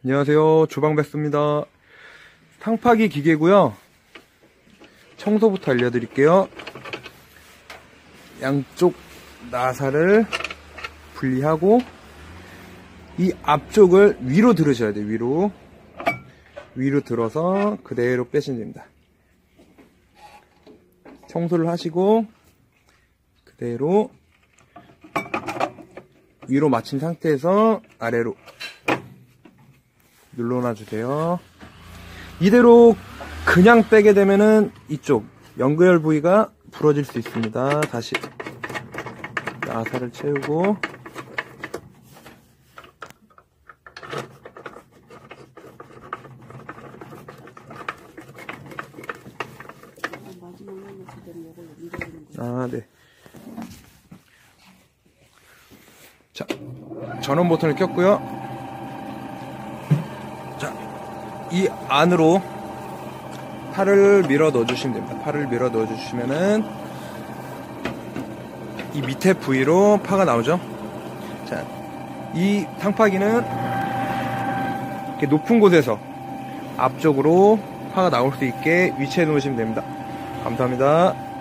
안녕하세요. 주방배스입니다. 탕파기 기계고요. 청소부터 알려드릴게요. 양쪽 나사를 분리하고 이 앞쪽을 위로 들으셔야 돼요. 위로 들어서 그대로 빼시면 됩니다. 청소를 하시고 그대로 위로 맞춘 상태에서 아래로 눌러놔 주세요. 이대로 그냥 빼게 되면은 이쪽 연결 부위가 부러질 수 있습니다. 다시 나사를 채우고 네. 자, 전원 버튼을 켰고요. 자, 이 안으로 팔을 밀어 넣어주시면 됩니다. 팔을 밀어 넣어주시면은 이 밑에 부위로 파가 나오죠. 자, 이 탕파기는 이렇게 높은 곳에서 앞쪽으로 파가 나올 수 있게 위치해 놓으시면 됩니다. 감사합니다.